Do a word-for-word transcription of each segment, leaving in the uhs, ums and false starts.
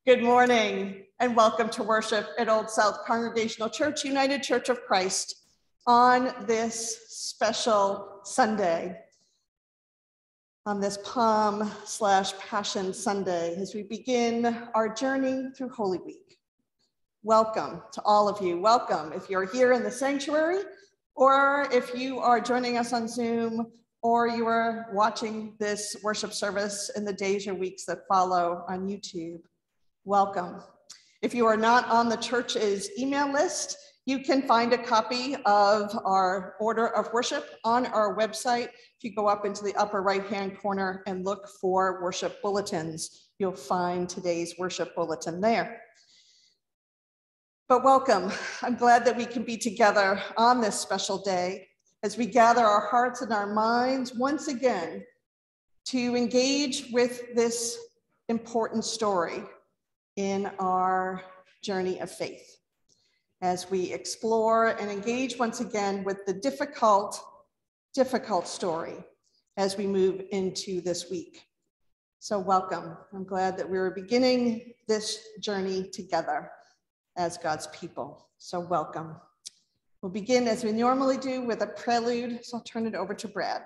Good morning and welcome to worship at Old South Congregational Church, United Church of Christ on this special Sunday, on this Palm slash Passion Sunday, as we begin our journey through Holy Week. Welcome to all of you. Welcome if you're here in the sanctuary, or if you are joining us on Zoom, or you are watching this worship service in the days or weeks that follow on YouTube. Welcome. If you are not on the church's email list, you can find a copy of our order of worship on our website. If you go up into the upper right-hand corner and look for worship bulletins, you'll find today's worship bulletin there. But welcome. I'm glad that we can be together on this special day as we gather our hearts and our minds once again to engage with this important story in our journey of faith, as we explore and engage once again with the difficult, difficult story as we move into this week. So welcome. I'm glad that we're beginning this journey together as God's people. So welcome. We'll begin as we normally do with a prelude, so I'll turn it over to Brad.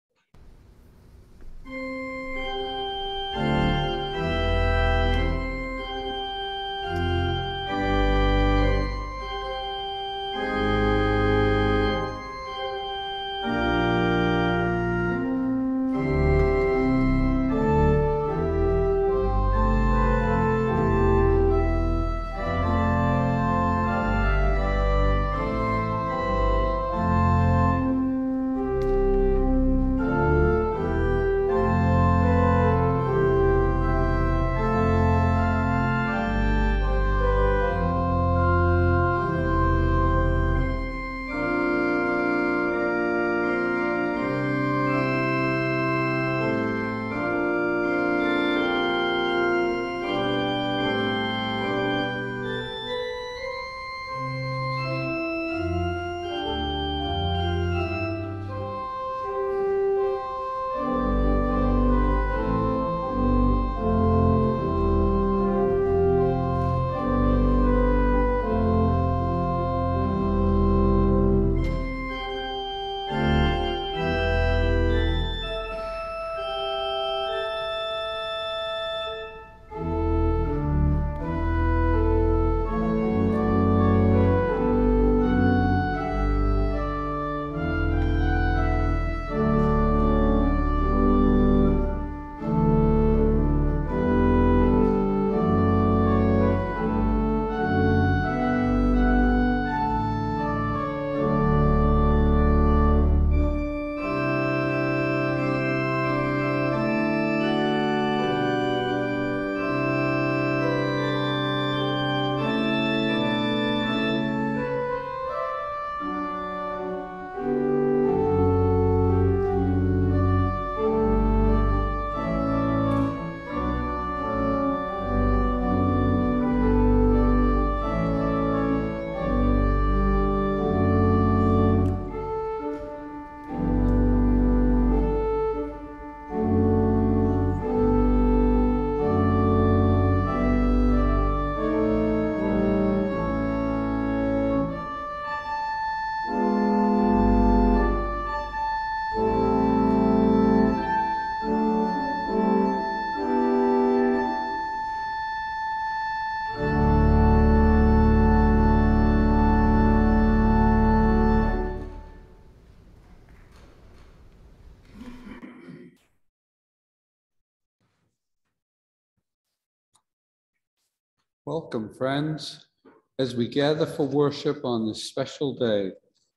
Welcome, friends, as we gather for worship on this special day,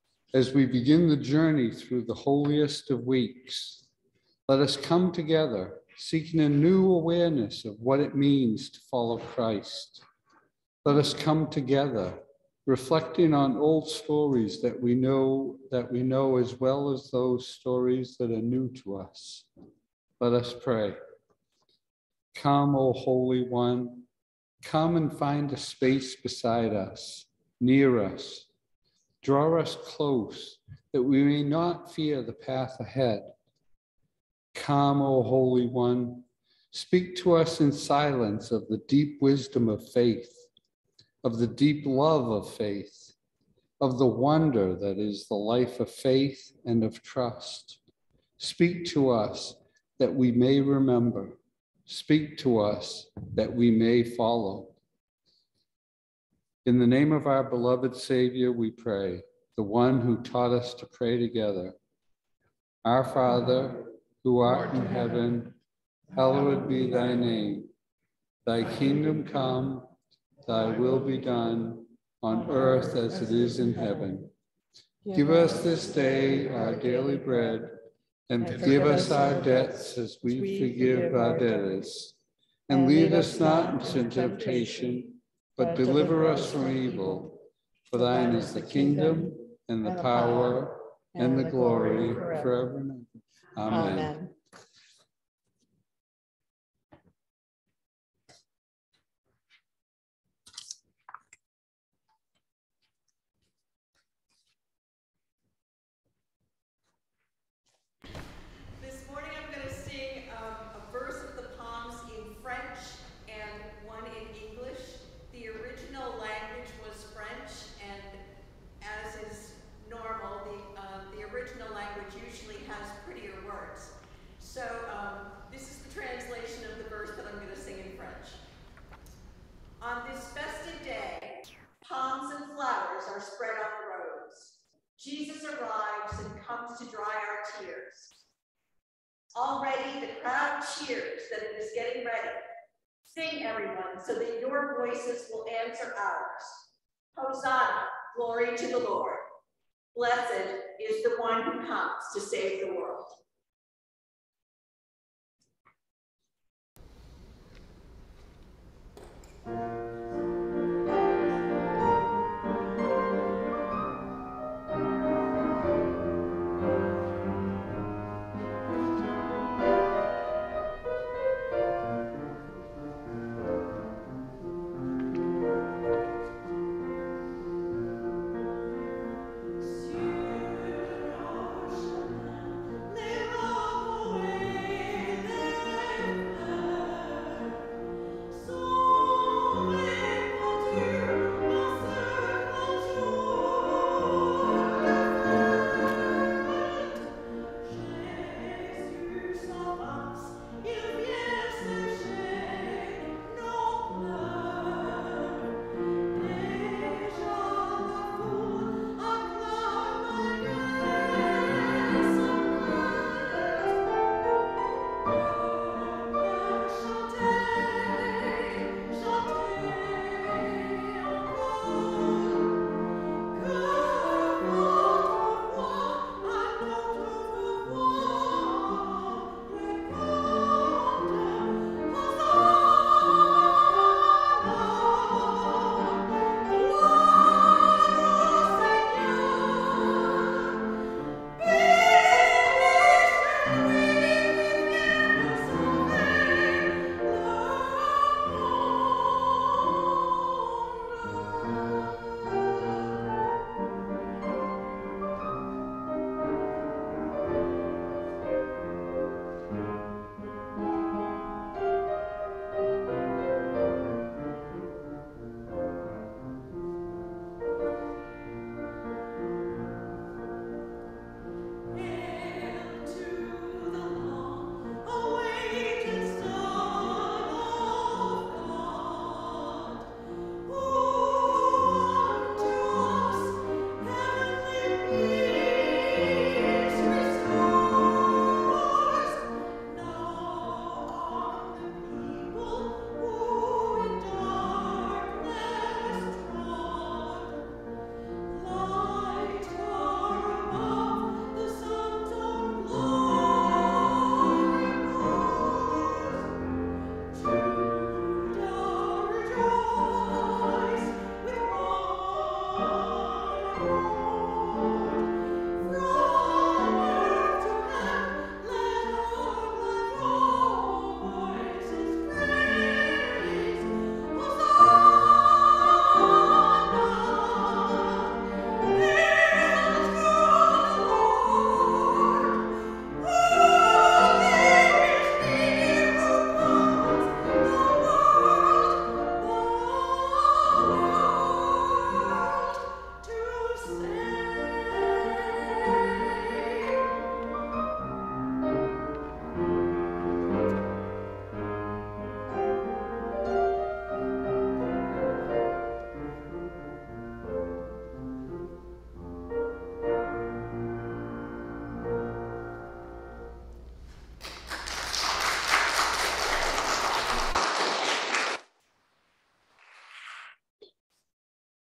as we begin the journey through the holiest of weeks. Let us come together, seeking a new awareness of what it means to follow Christ. Let us come together, reflecting on old stories that we know, that we know as well as those stories that are new to us. Let us pray. Come, O Holy One. Come and find a space beside us, near us. Draw us close, that we may not fear the path ahead. Come, O Holy One, Speak to us in silence of the deep wisdom of faith, of the deep love of faith, of the wonder that is the life of faith and of trust. Speak to us that we may remember. Speak to us that we may follow. In the name of our beloved Savior, we pray, the one who taught us to pray together. Our Father, who art in heaven, hallowed be thy name. Thy kingdom come, thy will be done, on earth as it is in heaven. Give us this day our daily bread, and forgive us our debts as we forgive our debtors. And lead us not into temptation, but deliver us from evil. For thine is the kingdom, and the power, and the glory forever and ever. Amen. Amen. This morning I'm going to sing um, a verse of the Psalms in French and one in English. The original language was French, and as is normal, the, uh, the original language usually has prettier words. So um, this is the translation of the verse that I'm going to sing in French. On this festive day, palms and flowers are spread on the roads. Jesus arrives and comes to dry our tears. Already the crowd cheers that it is getting ready. Sing, everyone, so that your voices will answer ours. Hosanna, glory to the Lord. Blessed is the one who comes to save the world. So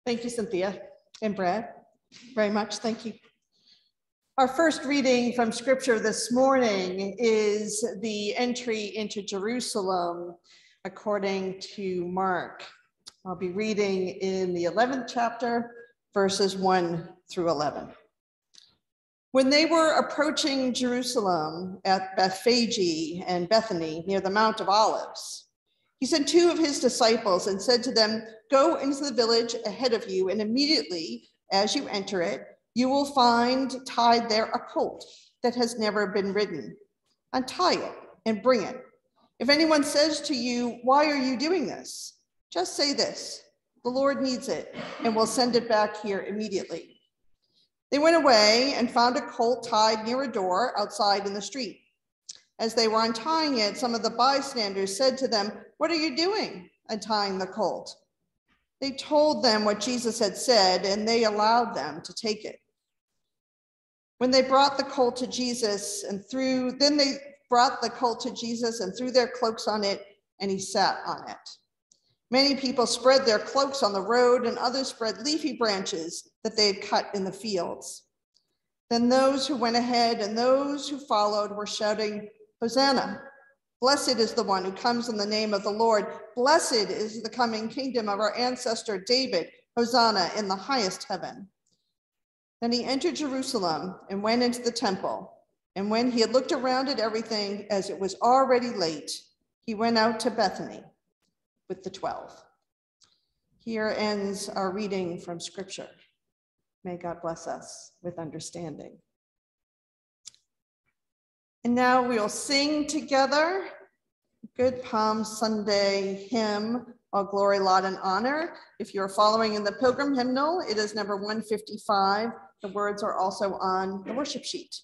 Thank you, Cynthia and Brad, very much. Thank you. Our first reading from Scripture this morning is the entry into Jerusalem according to Mark. I'll be reading in the eleventh chapter, verses one through eleven. When they were approaching Jerusalem at Bethphage and Bethany near the Mount of Olives, he sent two of his disciples and said to them, "Go into the village ahead of you, and immediately as you enter it, you will find tied there a colt that has never been ridden. Untie it and bring it. If anyone says to you, 'Why are you doing this?' just say this, 'The Lord needs it,' and will send it back here immediately." They went away and found a colt tied near a door outside in the street. As they were untying it, some of the bystanders said to them, "What are you doing untying the colt?" They told them what Jesus had said, and they allowed them to take it. When they brought the colt to Jesus and threw, then they brought the colt to Jesus and threw their cloaks on it, and he sat on it. Many people spread their cloaks on the road, and others spread leafy branches that they had cut in the fields. Then those who went ahead and those who followed were shouting, "Hosanna! Blessed is the one who comes in the name of the Lord. Blessed is the coming kingdom of our ancestor David. Hosanna in the highest heaven." Then he entered Jerusalem and went into the temple. And when he had looked around at everything, as it was already late, he went out to Bethany with the twelve. Here ends our reading from Scripture. May God bless us with understanding. And now we will sing together Good Palm Sunday hymn, All Glory, Laud, and Honor. If you're following in the Pilgrim Hymnal, it is number one fifty-five. The words are also on the worship sheet.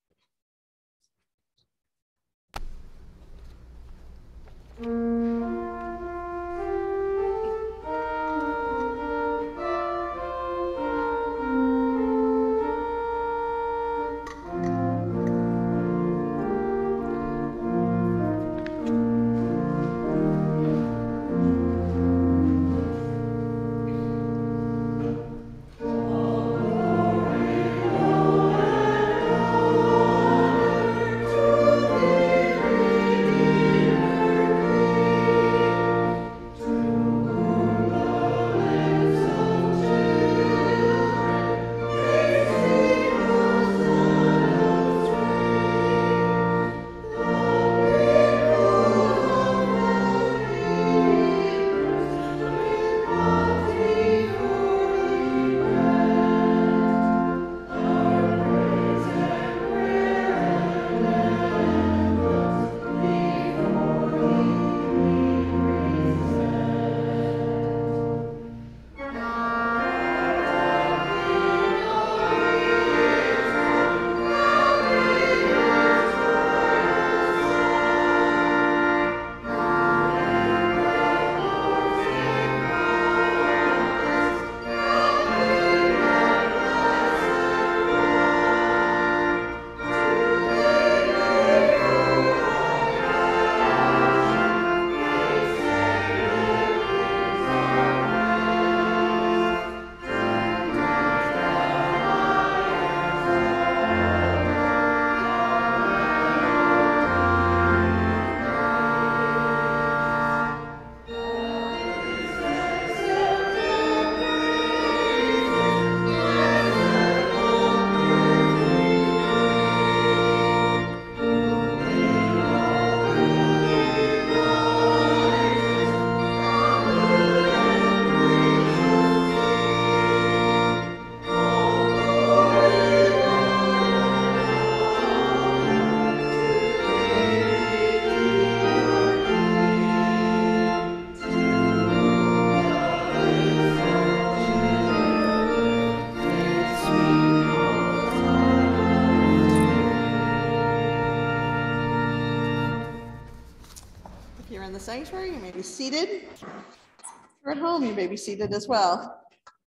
Sanctuary, you may be seated. If you're at home, you may be seated as well.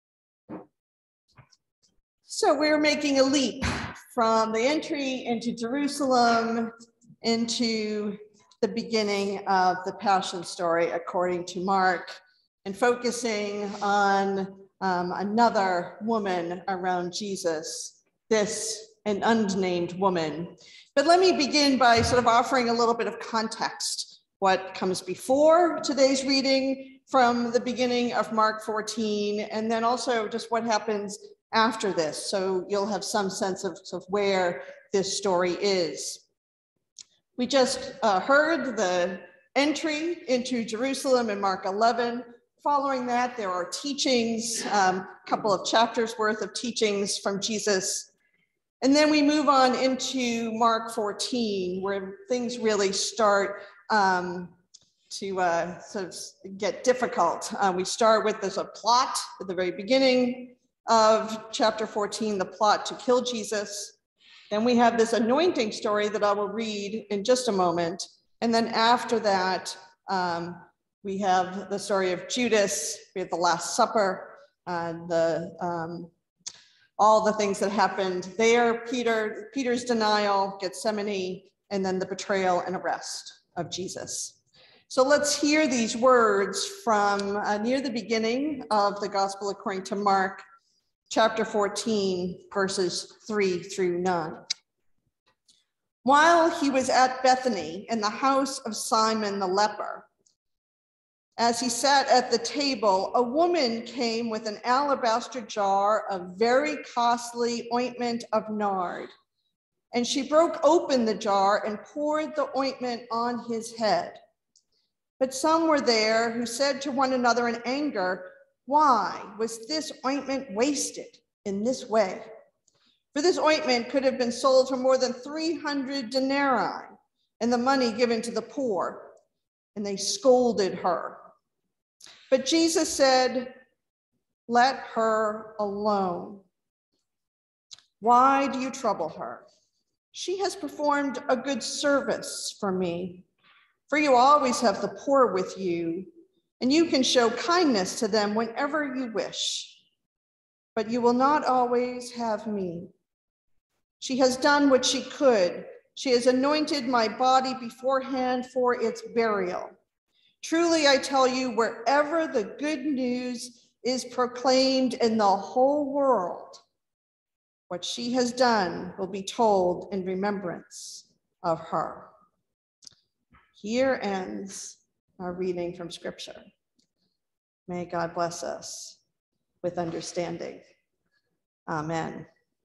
So we're making a leap from the entry into Jerusalem into the beginning of the Passion story according to Mark, and focusing on um, another woman around Jesus, this an unnamed woman. But let me begin by sort of offering a little bit of context. What comes before today's reading from the beginning of Mark fourteen, and then also just what happens after this. So you'll have some sense of, of where this story is. We just uh, heard the entry into Jerusalem in Mark eleven. Following that, there are teachings, a um, couple of chapters worth of teachings from Jesus. And then we move on into Mark fourteen, where things really start um, to uh, sort of get difficult. Uh, we start with this a plot at the very beginning of chapter fourteen, the plot to kill Jesus. Then we have this anointing story that I will read in just a moment. And then after that, um, we have the story of Judas, we have the Last Supper, uh, the um, all the things that happened there, Peter, Peter's denial, Gethsemane, and then the betrayal and arrest of Jesus. So let's hear these words from uh, near the beginning of the Gospel according to Mark, chapter fourteen, verses three through nine. While he was at Bethany in the house of Simon the leper, as he sat at the table, a woman came with an alabaster jar of very costly ointment of nard, and she broke open the jar and poured the ointment on his head. But some were there who said to one another in anger, "Why was this ointment wasted in this way? For this ointment could have been sold for more than three hundred denarii and the money given to the poor." And they scolded her. But Jesus said, "Let her alone. Why do you trouble her? She has performed a good service for me. For you always have the poor with you, and you can show kindness to them whenever you wish. But you will not always have me. She has done what she could. She has anointed my body beforehand for its burial. Truly, I tell you, wherever the good news is proclaimed in the whole world, what she has done will be told in remembrance of her." Here ends our reading from Scripture. May God bless us with understanding. Amen.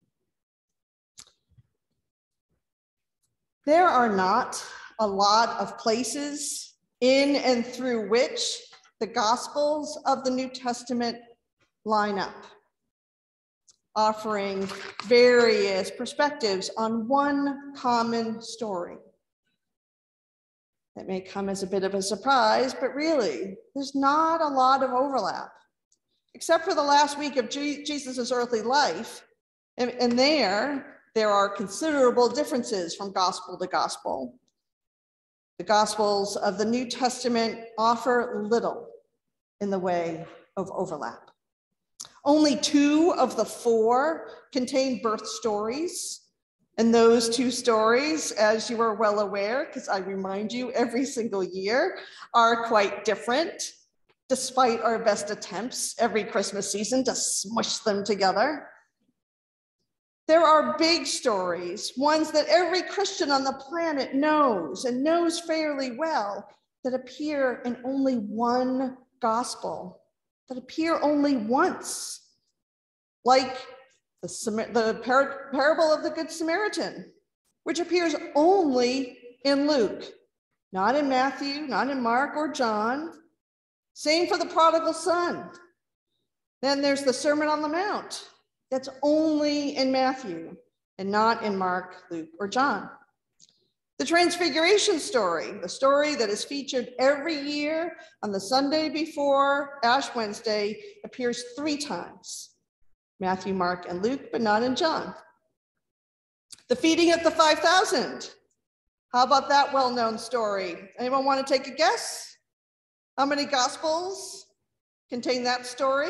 There are not a lot of places in and through which the Gospels of the New Testament line up, offering various perspectives on one common story. That may come as a bit of a surprise, but really, there's not a lot of overlap, except for the last week of Jesus' earthly life. And, and there, there are considerable differences from gospel to gospel. The Gospels of the New Testament offer little in the way of overlap. Only two of the four contain birth stories. And those two stories, as you are well aware, because I remind you every single year, are quite different, despite our best attempts every Christmas season to smush them together. There are big stories, ones that every Christian on the planet knows and knows fairly well, that appear in only one gospel, that appear only once, like the, the par parable of the Good Samaritan, which appears only in Luke, not in Matthew, not in Mark or John. Same for the prodigal son. Then there's the Sermon on the Mount. That's only in Matthew and not in Mark, Luke, or John. The Transfiguration story, the story that is featured every year on the Sunday before Ash Wednesday, appears three times. Matthew, Mark, and Luke, but not in John. The feeding of the five thousand. How about that well-known story? Anyone want to take a guess? How many Gospels contain that story?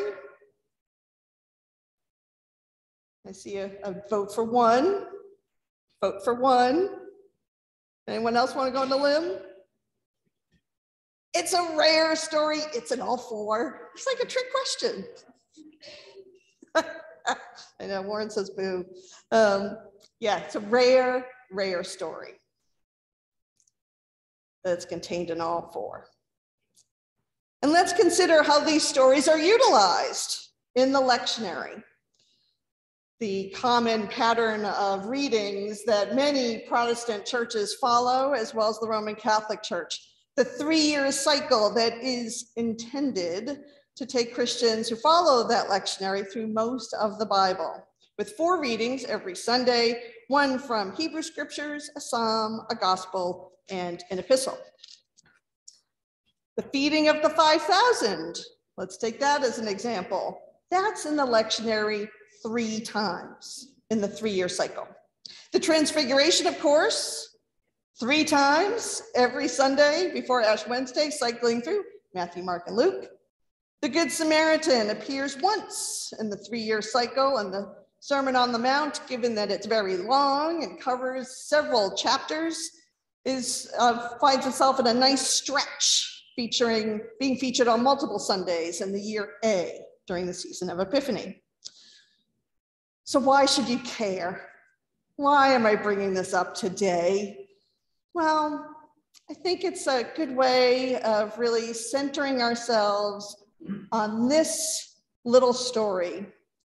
I see a, a vote for one. Vote for one. Anyone else want to go on the limb? It's a rare story. It's in all four. It's like a trick question. I know, Warren says boo. Um, yeah, it's a rare, rare story that's contained in all four. And let's consider how these stories are utilized in the lectionary. The common pattern of readings that many Protestant churches follow, as well as the Roman Catholic Church. The three-year cycle that is intended to take Christians who follow that lectionary through most of the Bible, with four readings every Sunday, one from Hebrew scriptures, a psalm, a gospel, and an epistle. The feeding of the five thousand, let's take that as an example. That's in the lectionary three times in the three-year cycle. The Transfiguration, of course, three times every Sunday before Ash Wednesday, cycling through Matthew, Mark, and Luke. The Good Samaritan appears once in the three-year cycle, and the Sermon on the Mount, given that it's very long and covers several chapters, is uh, finds itself in a nice stretch, featuring being featured on multiple Sundays in the year A during the season of Epiphany. So why should you care? Why am I bringing this up today? Well, I think it's a good way of really centering ourselves on this little story,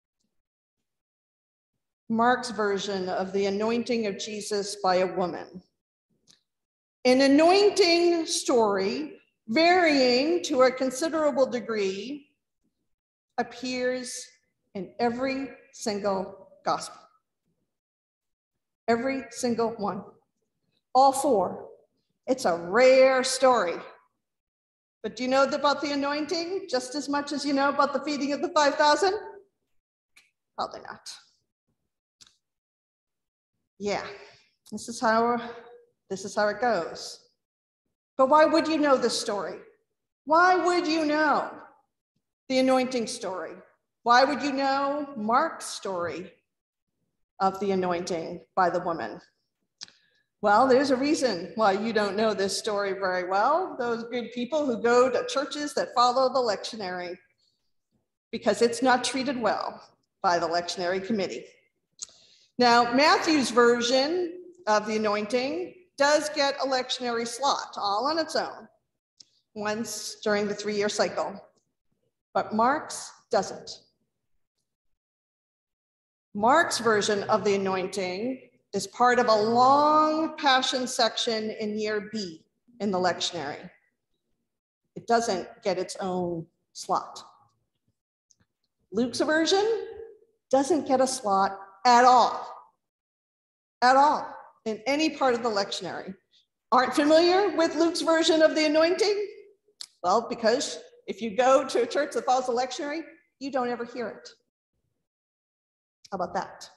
Mark's version of the anointing of Jesus by a woman. An anointing story, varying to a considerable degree, appears in every single gospel. Every single one. All four. It's a rare story. But do you know about the anointing just as much as you know about the feeding of the five thousand? Probably not. Yeah, this is how, this is how it goes. But why would you know this story? Why would you know the anointing story? Why would you know Mark's story of the anointing by the woman? Well, there's a reason why you don't know this story very well. Those good people who go to churches that follow the lectionary, because it's not treated well by the lectionary committee. Now, Matthew's version of the anointing does get a lectionary slot all on its own, once during the three-year cycle, but Mark's doesn't. Mark's version of the anointing is part of a long passion section in year B in the lectionary. It doesn't get its own slot. Luke's version doesn't get a slot at all, at all, in any part of the lectionary. Aren't familiar with Luke's version of the anointing? Well, because if you go to a church that follows the lectionary, you don't ever hear it. How about that?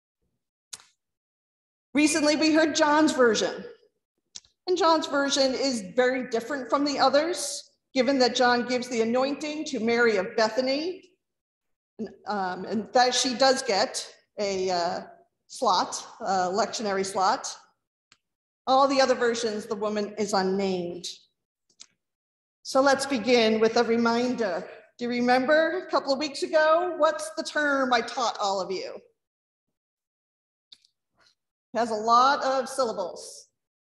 Recently, we heard John's version. And John's version is very different from the others, given that John gives the anointing to Mary of Bethany, and, um, and that she does get a uh, slot, a lectionary slot. All the other versions, the woman is unnamed. So let's begin with a reminder. Do you remember a couple of weeks ago? What's the term I taught all of you? It has a lot of syllables.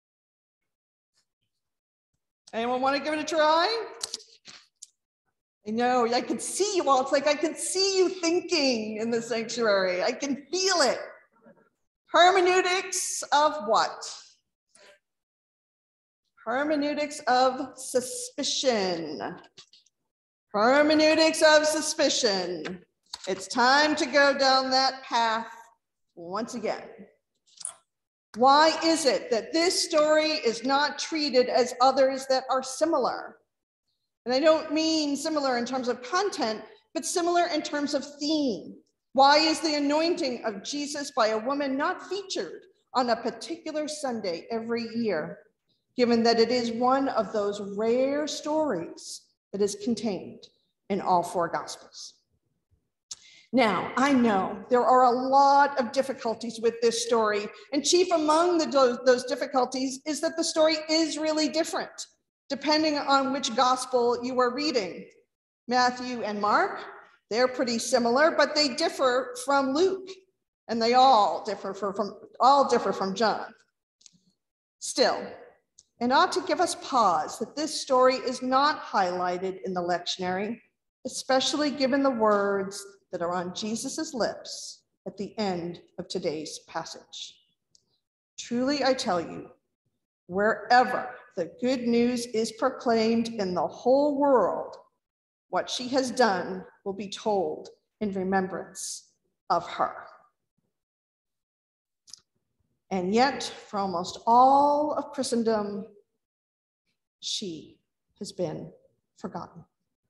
Anyone want to give it a try? I know, I can see you all. It's like I can see you thinking in the sanctuary. I can feel it. Hermeneutics of what? Hermeneutics of suspicion. Hermeneutics of suspicion. It's time to go down that path once again. Why is it that this story is not treated as others that are similar? And I don't mean similar in terms of content, but similar in terms of theme. Why is the anointing of Jesus by a woman not featured on a particular Sunday every year, given that it is one of those rare stories that is contained in all four Gospels? Now, I know there are a lot of difficulties with this story, and chief among the, those, those difficulties is that the story is really different, depending on which gospel you are reading. Matthew and Mark They're pretty similar, but they differ from Luke, and they all differ from, all differ from John. Still, it ought to give us pause that this story is not highlighted in the lectionary, especially given the words that are on Jesus's lips at the end of today's passage. Truly, I tell you, wherever the good news is proclaimed in the whole world, what she has done will be told in remembrance of her. And yet, for almost all of Christendom, she has been forgotten.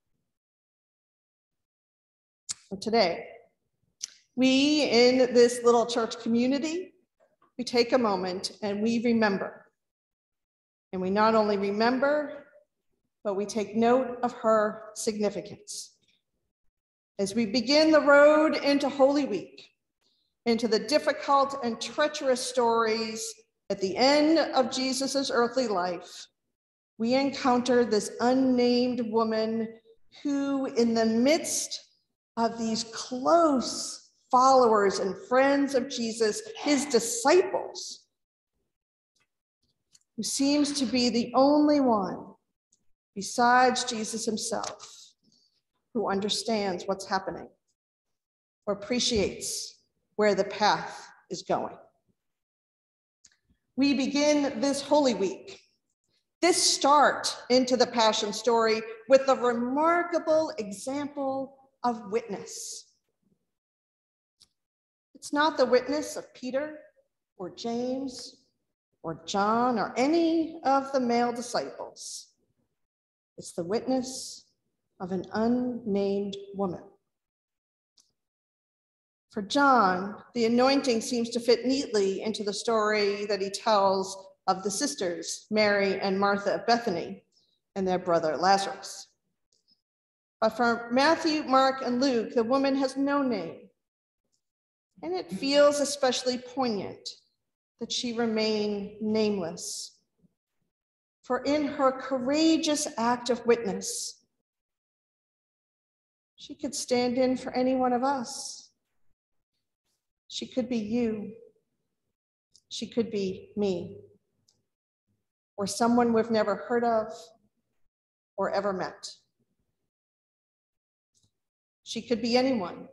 So today, we in this little church community, we take a moment and we remember. And we not only remember, but we take note of her significance. As we begin the road into Holy Week, into the difficult and treacherous stories at the end of Jesus's earthly life, we encounter this unnamed woman who, in the midst of these close followers and friends of Jesus, his disciples, who seems to be the only one besides Jesus himself who understands what's happening or appreciates where the path is going. We begin this Holy Week, this start into the Passion story, with a remarkable example of witness. It's not the witness of Peter or James or John or any of the male disciples. It's the witness of an unnamed woman. For John, the anointing seems to fit neatly into the story that he tells of the sisters, Mary and Martha of Bethany, and their brother Lazarus. But for Matthew, Mark, and Luke, the woman has no name. And it feels especially poignant that she remain nameless. For in her courageous act of witness, she could stand in for any one of us. She could be you. She could be me. Or someone we've never heard of or ever met. She could be anyone.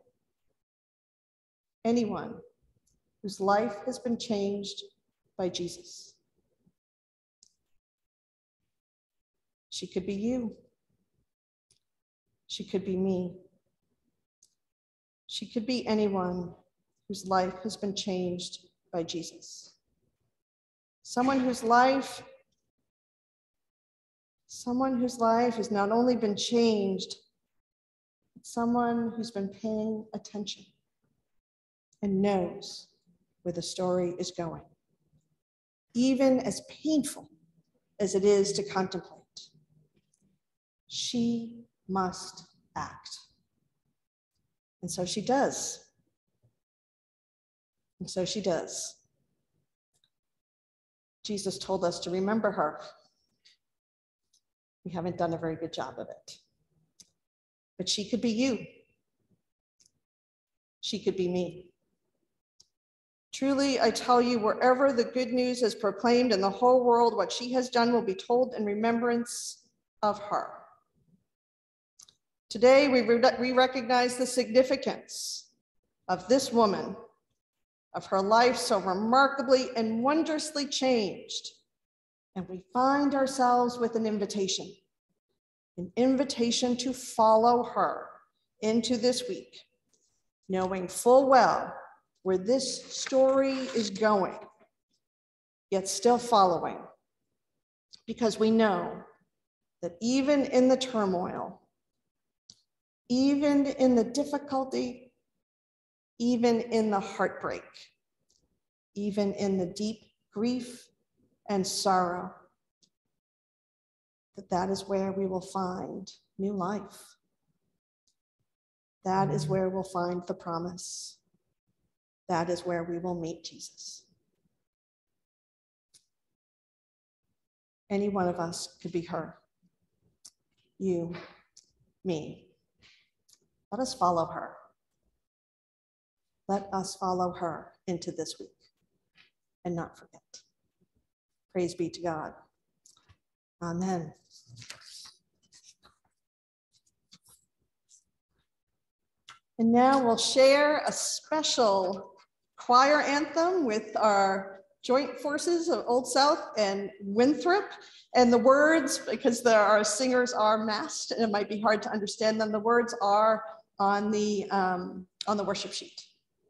Anyone whose life has been changed by Jesus. She could be you. She could be me. She could be anyone whose life has been changed by Jesus. Someone whose life, someone whose life has not only been changed, but someone who's been paying attention and knows where the story is going, even as painful as it is to contemplate. She must act. And so she does. And so she does. Jesus told us to remember her. We haven't done a very good job of it. But she could be you. She could be me. Truly, I tell you, wherever the good news is proclaimed in the whole world, what she has done will be told in remembrance of her. Today, we, re we recognize the significance of this woman, of her life so remarkably and wondrously changed. And we find ourselves with an invitation, an invitation to follow her into this week, knowing full well where this story is going, yet still following, because we know that even in the turmoil, even in the difficulty, even in the heartbreak, even in the deep grief and sorrow, that that is where we will find new life. That is where we'll find the promise. That is where we will meet Jesus. Any one of us could be her. You, me. Let us follow her. Let us follow her into this week and not forget. Praise be to God. Amen. And now we'll share a special choir anthem with our joint forces of Old South and Winthrop. And the words, because there are singers are masked and it might be hard to understand them, the words are on the, um, on the worship sheet.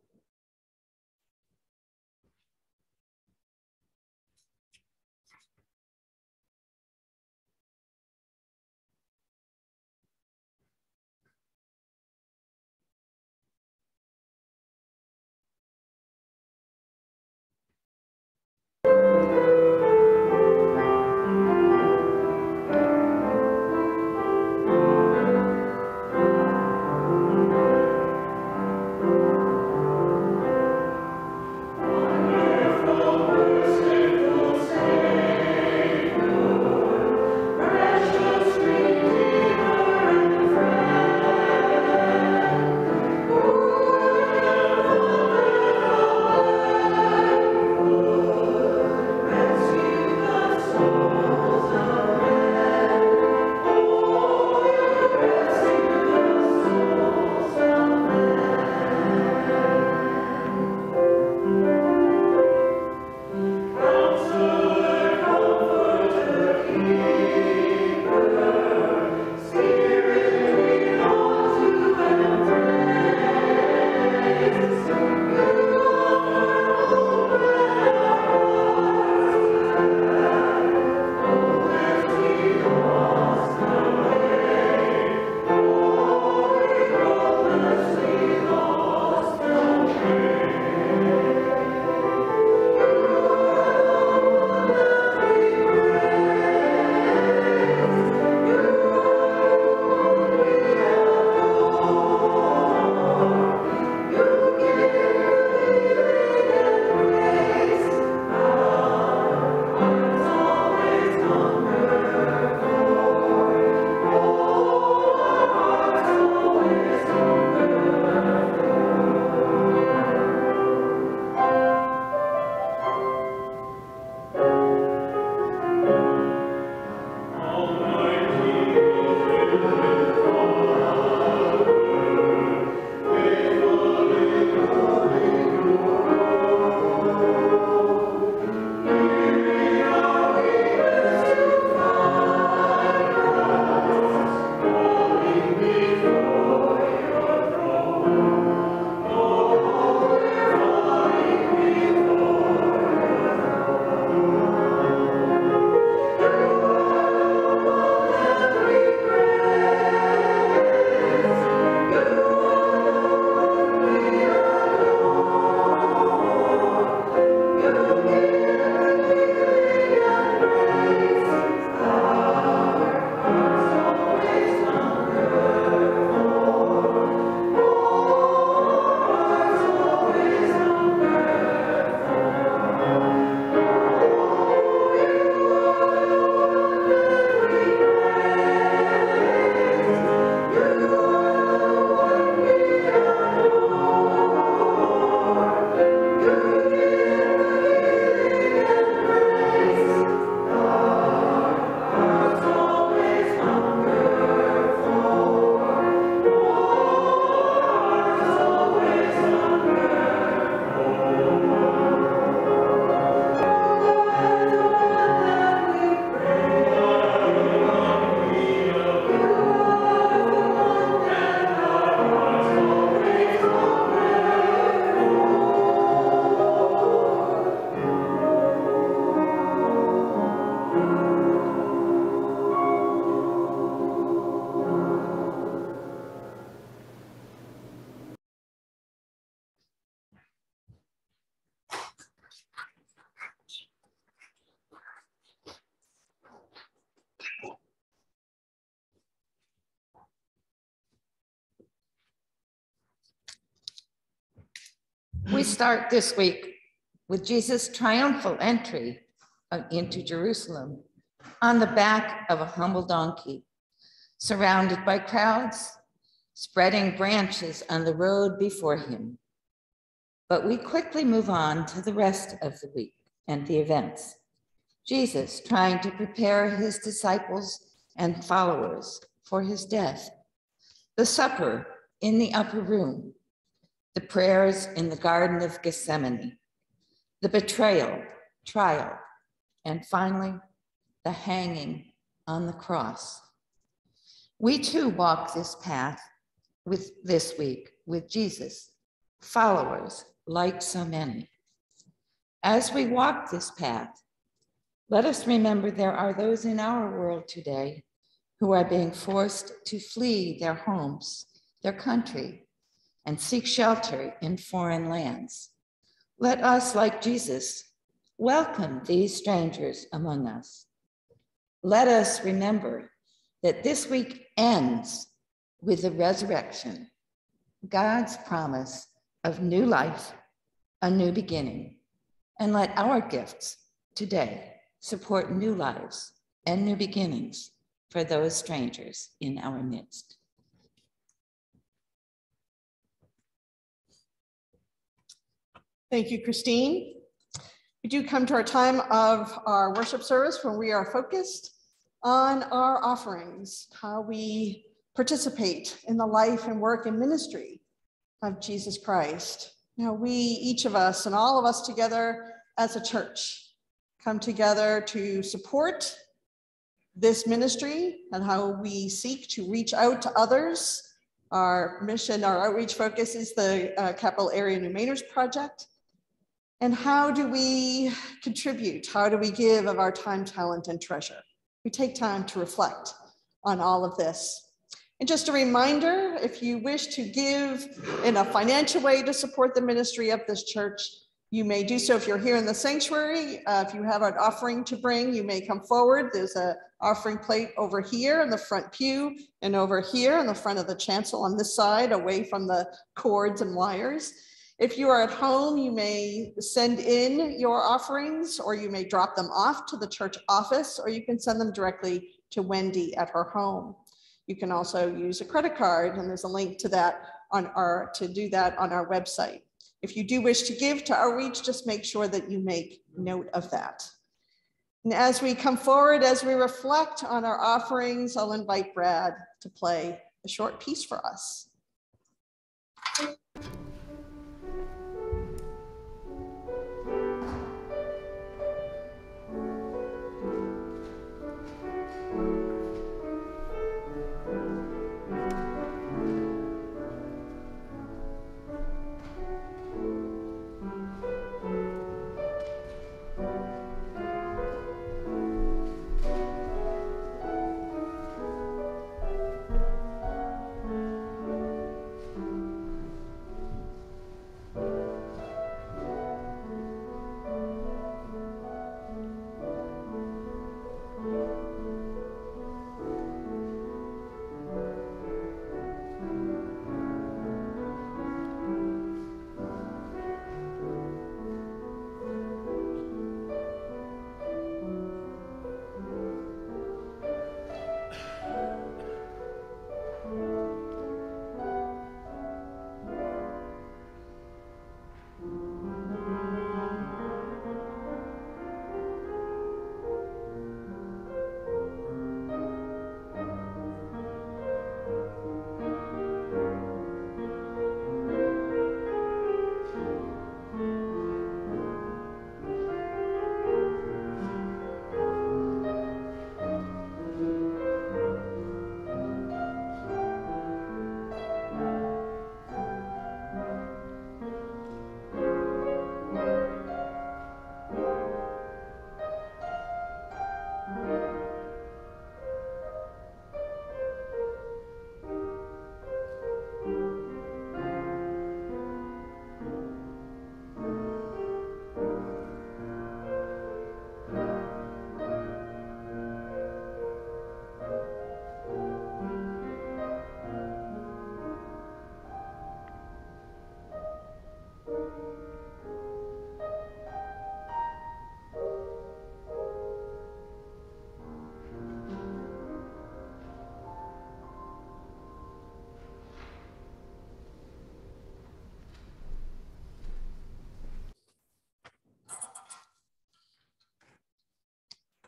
We start this week with Jesus' triumphal entry into Jerusalem on the back of a humble donkey, surrounded by crowds, spreading branches on the road before him. But we quickly move on to the rest of the week and the events. Jesus trying to prepare his disciples and followers for his death, the supper in the upper room, the prayers in the Garden of Gethsemane, the betrayal, trial, and finally, the hanging on the cross. We too walk this path with this week with Jesus, followers like so many. As we walk this path, let us remember there are those in our world today who are being forced to flee their homes, their country, and seek shelter in foreign lands. Let us, like Jesus, welcome these strangers among us. Let us remember that this week ends with the resurrection, God's promise of new life, a new beginning, and let our gifts today support new lives and new beginnings for those strangers in our midst. Thank you, Christine. We do come to our time of our worship service when we are focused on our offerings, how we participate in the life and work and ministry of Jesus Christ. Now, we, each of us and all of us together as a church, come together to support this ministry and how we seek to reach out to others. Our mission, our outreach focus is the uh, Capital Area New Mainers Project. And how do we contribute? How do we give of our time, talent, and treasure? We take time to reflect on all of this. And just a reminder, if you wish to give in a financial way to support the ministry of this church, you may do so if you're here in the sanctuary. Uh, if you have an offering to bring, you may come forward. There's an offering plate over here in the front pew and over here in the front of the chancel on this side, away from the cords and wires. If you are at home, you may send in your offerings, or you may drop them off to the church office, or you can send them directly to Wendy at her home. You can also use a credit card, and there's a link to that on our to do that on our website. If you do wish to give to outreach, just make sure that you make note of that. And as we come forward, as we reflect on our offerings, I'll invite Brad to play a short piece for us.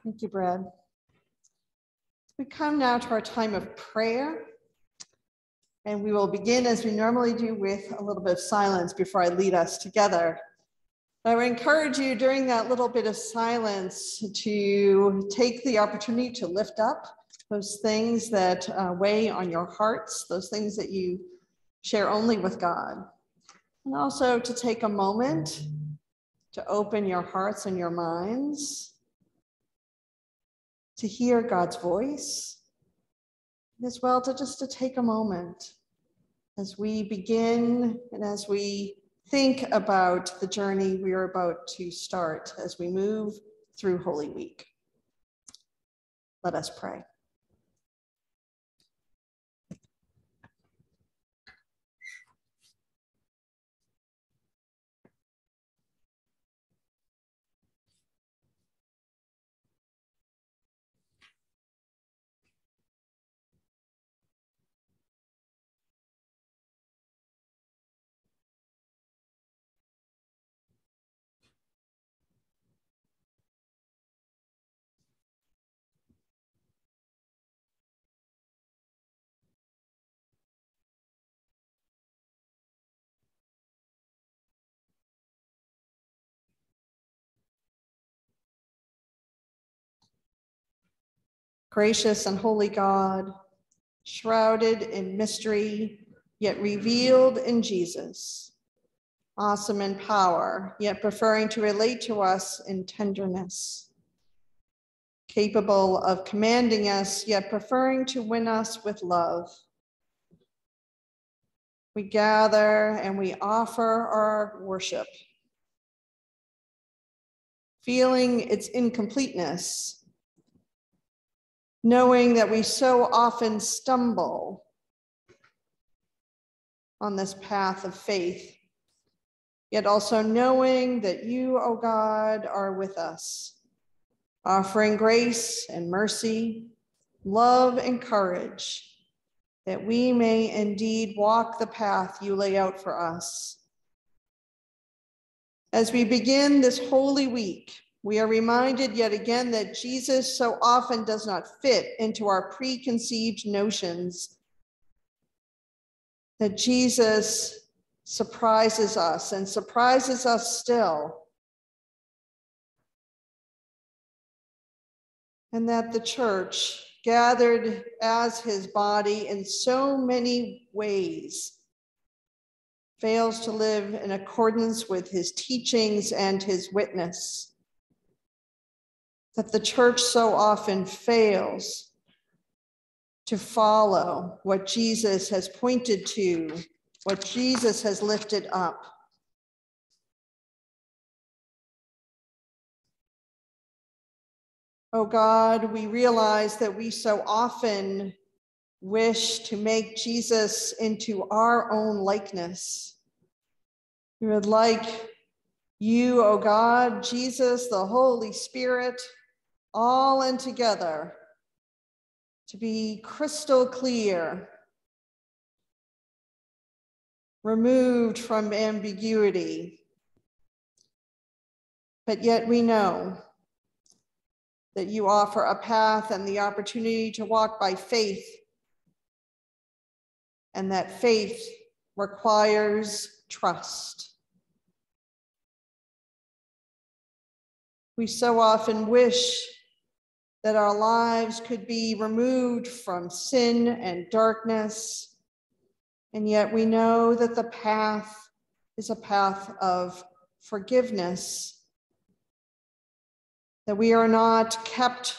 Thank you, Brad. We come now to our time of prayer, and we will begin as we normally do with a little bit of silence before I lead us together. I would encourage you during that little bit of silence to take the opportunity to lift up those things that uh, weigh on your hearts, those things that you share only with God. And also to take a moment to open your hearts and your minds to hear God's voice, and as well to just to take a moment as we begin and as we think about the journey we are about to start as we move through Holy Week. Let us pray. Gracious and holy God, shrouded in mystery, yet revealed in Jesus, awesome in power, yet preferring to relate to us in tenderness, capable of commanding us, yet preferring to win us with love. We gather and we offer our worship, feeling its incompleteness, knowing that we so often stumble on this path of faith, yet also knowing that you, O God, are with us, offering grace and mercy, love and courage, that we may indeed walk the path you lay out for us. As we begin this Holy Week, we are reminded yet again that Jesus so often does not fit into our preconceived notions, that Jesus surprises us and surprises us still, and that the church, gathered as his body in so many ways, fails to live in accordance with his teachings and his witness. That the church so often fails to follow what Jesus has pointed to, what Jesus has lifted up. Oh God, we realize that we so often wish to make Jesus into our own likeness. We would like you, oh God, Jesus, the Holy Spirit, all in together, to be crystal clear, removed from ambiguity. But yet we know that you offer a path and the opportunity to walk by faith, and that faith requires trust. We so often wish that our lives could be removed from sin and darkness, and yet we know that the path is a path of forgiveness, that we are not kept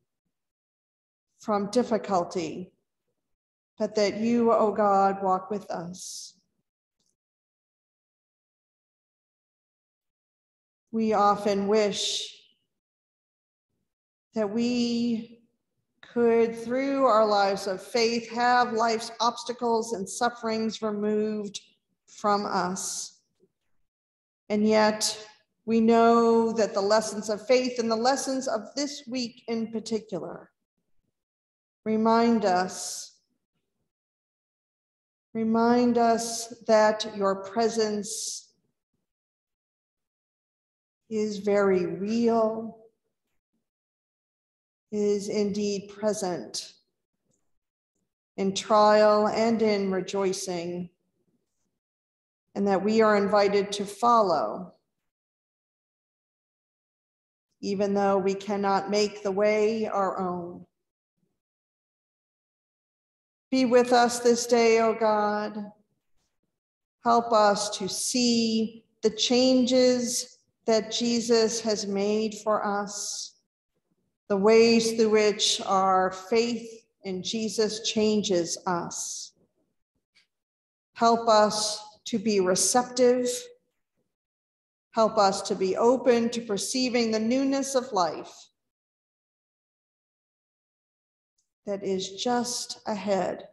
from difficulty, but that you, O God, walk with us. We often wish that we could, through our lives of faith, have life's obstacles and sufferings removed from us. And yet, we know that the lessons of faith and the lessons of this week in particular remind us, remind us that your presence is very real, is indeed present in trial and in rejoicing, and that we are invited to follow, even though we cannot make the way our own. Be with us this day, O God. Help us to see the changes that Jesus has made for us, the ways through which our faith in Jesus changes us. Help us to be receptive. Help us to be open to perceiving the newness of life that is just ahead.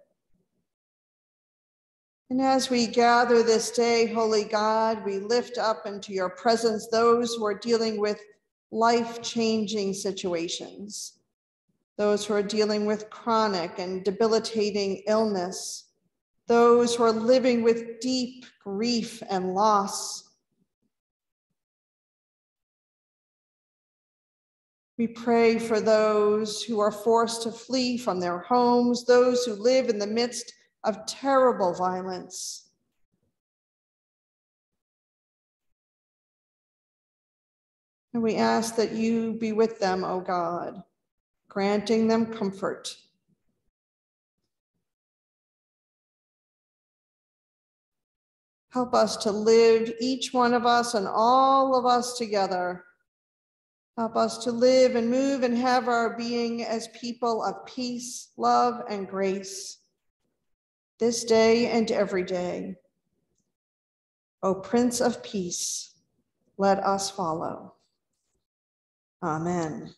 And as we gather this day, Holy God, we lift up into your presence those who are dealing with life-changing situations, those who are dealing with chronic and debilitating illness, those who are living with deep grief and loss. We pray for those who are forced to flee from their homes, those who live in the midst of terrible violence. And we ask that you be with them, O God, granting them comfort. Help us to live, each one of us and all of us together. Help us to live and move and have our being as people of peace, love, and grace, this day and every day. O Prince of Peace, let us follow. Amen.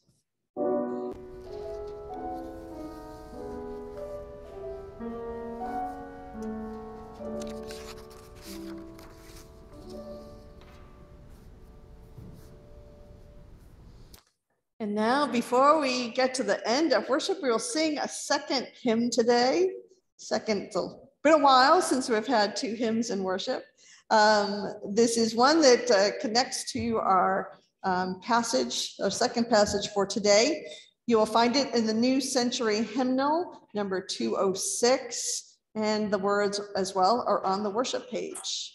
And now, before we get to the end of worship, we will sing a second hymn today. Second, it's been a while since we've had two hymns in worship. Um, this is one that uh, connects to our um, passage, our second passage for today. You will find it in the New Century Hymnal, number two oh six, and the words as well are on the worship page.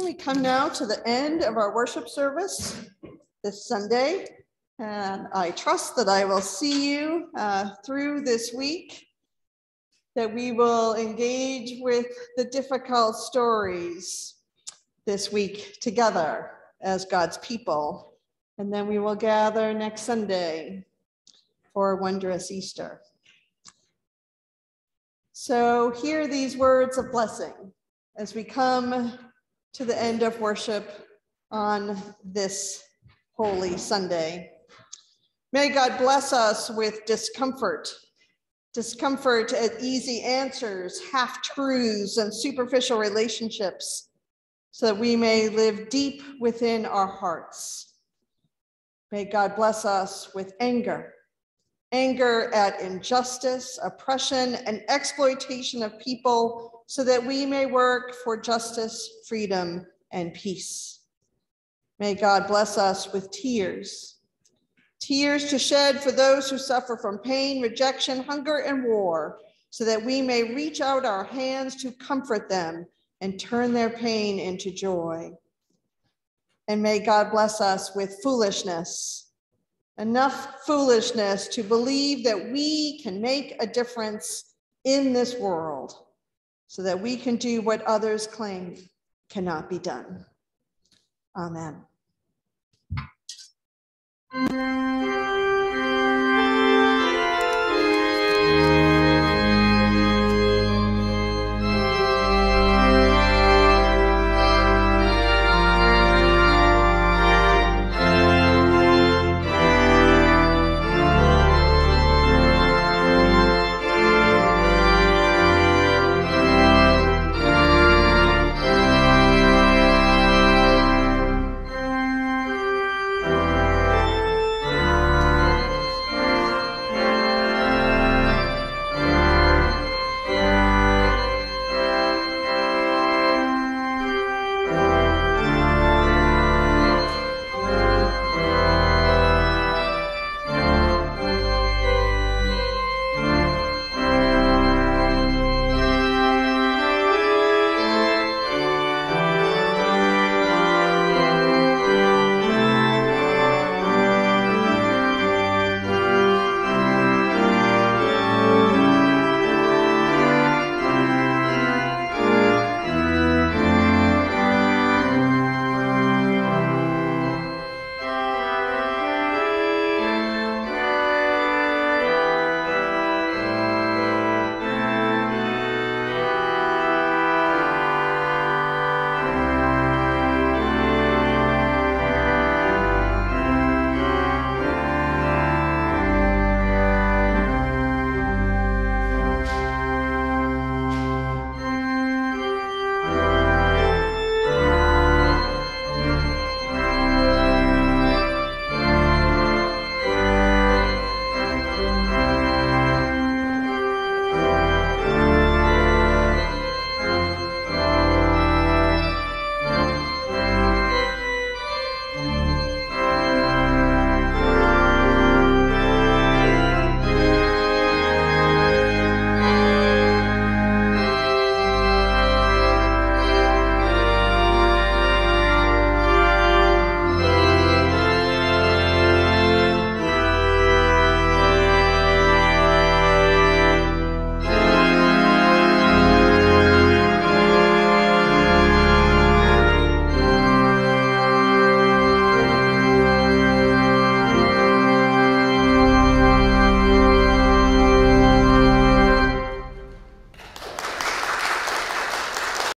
we come now to the end of our worship service this Sunday, and I trust that I will see you uh, through this week, that we will engage with the difficult stories this week together as God's people, and then we will gather next Sunday for a wondrous Easter. So hear these words of blessing as we come to the end of worship on this Holy Sunday. May God bless us with discomfort, discomfort at easy answers, half-truths, and superficial relationships, so that we may live deep within our hearts. May God bless us with anger, anger at injustice, oppression, and exploitation of people, so that we may work for justice, freedom, and peace. May God bless us with tears, tears to shed for those who suffer from pain, rejection, hunger, and war, so that we may reach out our hands to comfort them and turn their pain into joy. And may God bless us with foolishness, enough foolishness to believe that we can make a difference in this world, so that we can do what others claim cannot be done. Amen.